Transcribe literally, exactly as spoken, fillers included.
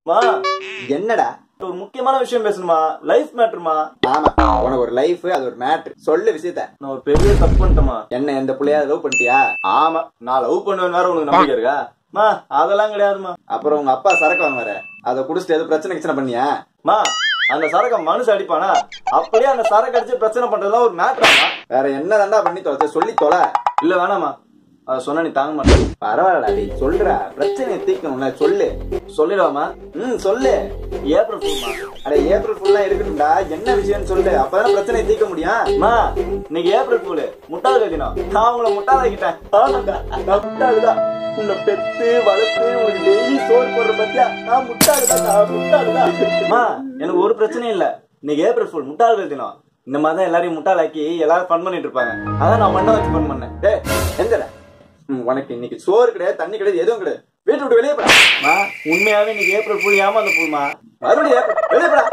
மா என்னடா ஒரு முக்கியமான விஷயம் பேசணுமா? லைஃப் மேட்டர்மா. ஆமா, உனக்கு ஒரு லைஃப், அது ஒரு மேட்டர். சொல்லு விஷயத்த. நான் ஒரு பெரிய தப்பு பண்ணிட்டேமா. என்ன எந்த புள்ளையா லவ் பண்ணிட்டியா? ஆமா, நான் லவ் பண்ணுவேன் வேற உனக்கு நம்பிக்கை இருக்கா? மா அதெல்லாம் கிடையாதுமா. அப்புறம் உங்க அப்பா சரக்கு வாங்குவாரு, அதை குடிச்சிட்டு எது பிரச்சனை கிச்சனை பண்ணியா? மா அந்த சரக்க மனுஷ அடிப்பானா? அப்படியே அந்த சரக்கு அடிச்சு பிரச்சனை பண்றதுலாம் ஒரு மேட்டராமா? வேற என்ன தாண்டா பண்ணி தொலை? சொல்லி தொலை. இல்ல வேணாமா, அத சொன்னா நீ தாங்க மாட்டேன். பரவாயில்லடா, நீ சொல்ற பிரச்சனையை தீர்க்கணும்ல, சொல்லு. சொல்லிடுவாமா? ம் சொல்லு. ஏப்ரல் ஃபுல்மா. அட ஏப்ரல் ஃபுல்லா இருக்கட்டும்டா, என்ன விஷயம்னு சொல்லு, அப்பதான் பிரச்சனையை தீர்க்க முடியும். மா இன்னைக்கு ஏப்ரல் ஃபுல், முட்டாள் கட்டினா நான் உங்களை முட்டாளாக்கிட்டேன். ஆமாண்டா, நான் முட்டாளுதான். உன்னை பெத்து வளர்த்து உனக்கு டெய்லி சோறு போடுற பத்தியா? நான் முட்டாளுதான், நான் முட்டாளுதான். மா எனக்கு ஒரு பிரச்சனையும் இல்ல. இன்னைக்கு ஏப்ரல் ஃபுல், முட்டாள் கட்டினா. இந்த மாதிரி தான் எல்லாரையும் முட்டாளாக்கி எல்லாரும் ஃபன் பண்ணிட்டு இருப்பாங்க. அதான் நான் மண்ணை வச்சு ஃபன் பண்ணேன். டேய் எந்தடா, உனக்கு இன்னைக்கு சோறு கிடையாது, தண்ணி கிடையாது, எதுவும் கிடையாது. வீட்டு விட்டு வெளியே போடா. மா உண்மையாவே இன்னைக்கு ஏப்ரல் ஃபுல் ஏமாந்த ஃபுல்மா. மறுபடியும் வெளியே போடா.